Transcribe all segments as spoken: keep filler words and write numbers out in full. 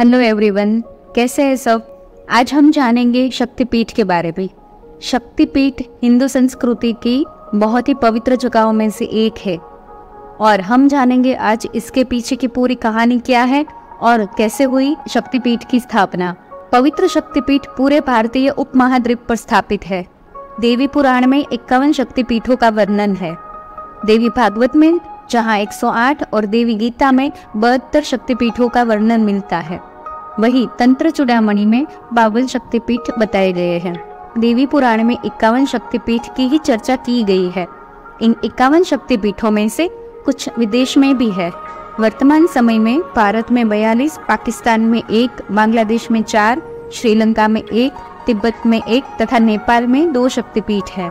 Hello everyone, कैसे हैं सब। आज हम जानेंगे शक्तिपीठ के बारे में। शक्तिपीठ हिंदू संस्कृति की बहुत ही पवित्र जगहों में से एक है और हम जानेंगे आज इसके पीछे की पूरी कहानी क्या है और कैसे हुई शक्तिपीठ की स्थापना। पवित्र शक्तिपीठ पूरे भारतीय उपमहाद्वीप पर स्थापित है। देवी पुराण में इक्यावन शक्तिपीठों का वर्णन है। देवी भागवत में जहाँ एक सौ आठ और देवी गीता में बहत्तर शक्तिपीठों का वर्णन मिलता है, वही तंत्र चूड़ामणि में बावन शक्तिपीठ बताए गए हैं। देवी पुराण में इक्यावन शक्तिपीठ की ही चर्चा की गई है। इन इक्यावन शक्तिपीठों में से कुछ विदेश में भी है। वर्तमान समय में भारत में बयालीस, पाकिस्तान में एक, बांग्लादेश में चार, श्रीलंका में एक, तिब्बत में एक तथा नेपाल में दो शक्तिपीठ है।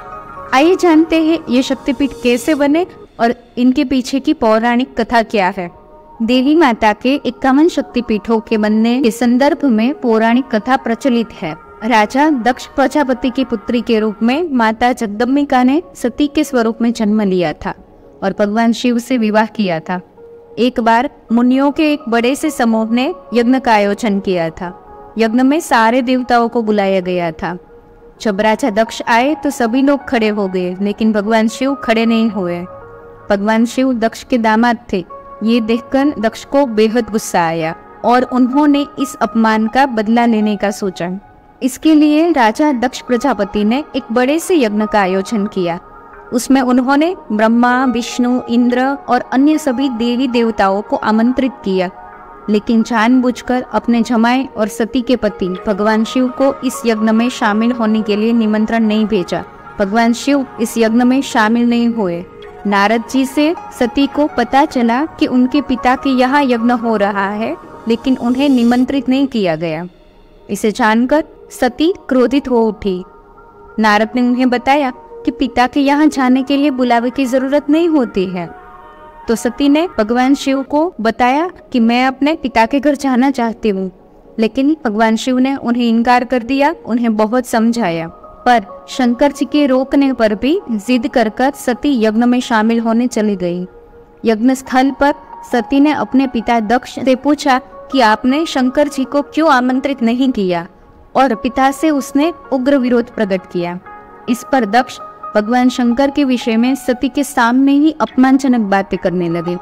आइए जानते हैं ये शक्तिपीठ कैसे बने और इनके पीछे की पौराणिक कथा क्या है। देवी माता के इक्यावन शक्तिपीठों के बनने के संदर्भ में पौराणिक कथा प्रचलित है। राजा दक्ष प्रजापति की पुत्री के रूप में माता जगदम्बिका ने सती के स्वरूप में जन्म लिया था और भगवान शिव से विवाह किया था। एक बार मुनियों के एक बड़े से समूह ने यज्ञ का आयोजन किया था। यज्ञ में सारे देवताओं को बुलाया गया था। जब राजा दक्ष आए तो सभी लोग खड़े हो गए, लेकिन भगवान शिव खड़े नहीं हुए। भगवान शिव दक्ष के दामाद थे। ये देखकर दक्ष को बेहद गुस्सा आया और उन्होंने इस अपमान का बदला लेने का सोचा। इसके लिए राजा दक्ष प्रजापति ने एक बड़े से यज्ञ का आयोजन किया। उसमें उन्होंने ब्रह्मा, विष्णु, इंद्र और अन्य सभी देवी देवताओं को आमंत्रित किया, लेकिन जानबूझकर अपने जमाई और सती के पति भगवान शिव को इस यज्ञ में शामिल होने के लिए निमंत्रण नहीं भेजा। भगवान शिव इस यज्ञ में शामिल नहीं हुए। नारद जी से सती को पता चला कि उनके पिता के यहाँ यज्ञ हो रहा है, लेकिन उन्हें निमंत्रित नहीं किया गया। इसे जानकर सती क्रोधित हो उठी। नारद ने उन्हें बताया कि पिता के यहाँ जाने के लिए बुलावे की जरूरत नहीं होती है। तो सती ने भगवान शिव को बताया कि मैं अपने पिता के घर जाना चाहती हूँ, लेकिन भगवान शिव ने उन्हें इनकार कर दिया। उन्हें बहुत समझाया, पर शंकर जी के रोकने पर भी जिद कर कर सती यज्ञ में शामिल होने चली गई। यज्ञ स्थल पर सती ने अपने पिता दक्ष से पूछा कि आपने शंकर जी को क्यों आमंत्रित नहीं किया, और पिता से उसने उग्र विरोध प्रकट किया। इस पर दक्ष भगवान शंकर के विषय में सती के सामने ही अपमानजनक बातें करने लगे।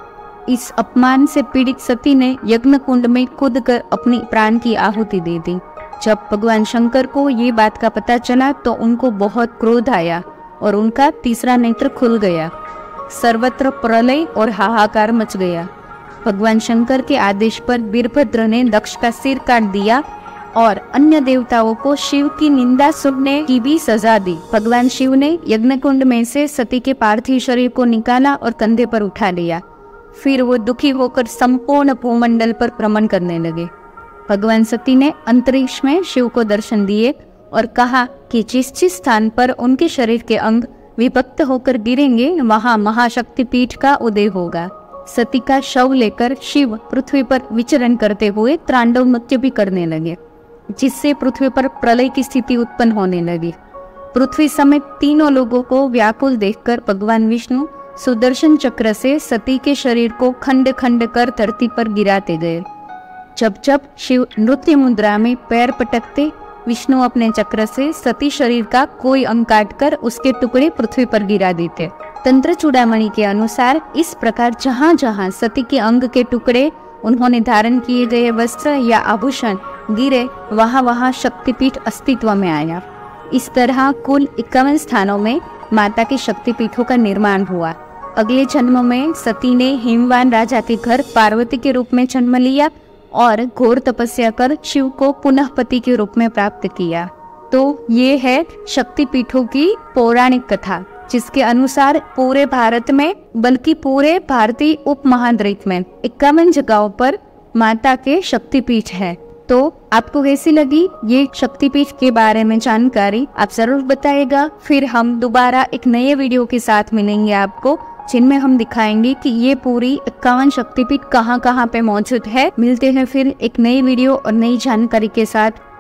इस अपमान से पीड़ित सती ने यज्ञ कुंड में कूद कर अपनी प्राण की आहुति दे दी। जब भगवान शंकर को ये बात का पता चला तो उनको बहुत क्रोध आया और उनका तीसरा नेत्र खुल गया। सर्वत्र प्रलय और हाहाकार मच गया। भगवान शंकर के आदेश पर वीरभद्र ने दक्ष का सिर काट दिया और अन्य देवताओं को शिव की निंदा सुनने की भी सजा दी। भगवान शिव ने यज्ञ कुंड में से सती के पार्थिव शरीर को निकाला और कंधे पर उठा लिया। फिर वो दुखी होकर संपूर्ण भूमंडल पर भ्रमण करने लगे। भगवान सती ने अंतरिक्ष में शिव को दर्शन दिए और कहा कि जिस जिस स्थान पर उनके शरीर के अंग विभक्त होकर गिरेंगे, वहां महाशक्तिपीठ का उदय होगा। सती का शव लेकर शिव पृथ्वी पर विचरण करते हुए तांडव नृत्य भी करने लगे, जिससे पृथ्वी पर प्रलय की स्थिति उत्पन्न होने लगी। पृथ्वी समेत तीनों लोगों को व्याकुल देखकर भगवान विष्णु सुदर्शन चक्र से सती के शरीर को खंड खंड कर धरती पर गिराते गए। जब जब शिव नृत्य मुद्रा में पैर पटकते, विष्णु अपने चक्र से सती शरीर का कोई अंग काटकर उसके टुकड़े पृथ्वी पर गिरा देते। तंत्र चूड़ामणि के अनुसार इस प्रकार जहाँ जहाँ सती के अंग के टुकड़े, उन्होंने धारण किए गए वस्त्र या आभूषण गिरे, वहाँ वहाँ शक्तिपीठ अस्तित्व में आया। इस तरह कुल इक्यावन स्थानों में माता के शक्तिपीठों का निर्माण हुआ। अगले जन्म में सती ने हिमवान राजा के घर पार्वती के रूप में जन्म लिया और घोर तपस्या कर शिव को पुनः पति के रूप में प्राप्त किया। तो ये है शक्तिपीठों की पौराणिक कथा, जिसके अनुसार पूरे भारत में, बल्कि पूरे भारतीय उपमहाद्वीप में इक्यावन जगहों पर माता के शक्तिपीठ है। तो आपको कैसी लगी ये शक्तिपीठ के बारे में जानकारी, आप जरूर बताइएगा। फिर हम दोबारा एक नए वीडियो के साथ मिलेंगे आपको, जिनमें हम दिखाएंगे कि ये पूरी इक्यावन शक्तिपीठ कहाँ कहाँ पे मौजूद है। मिलते हैं फिर एक नई वीडियो और नई जानकारी के साथ।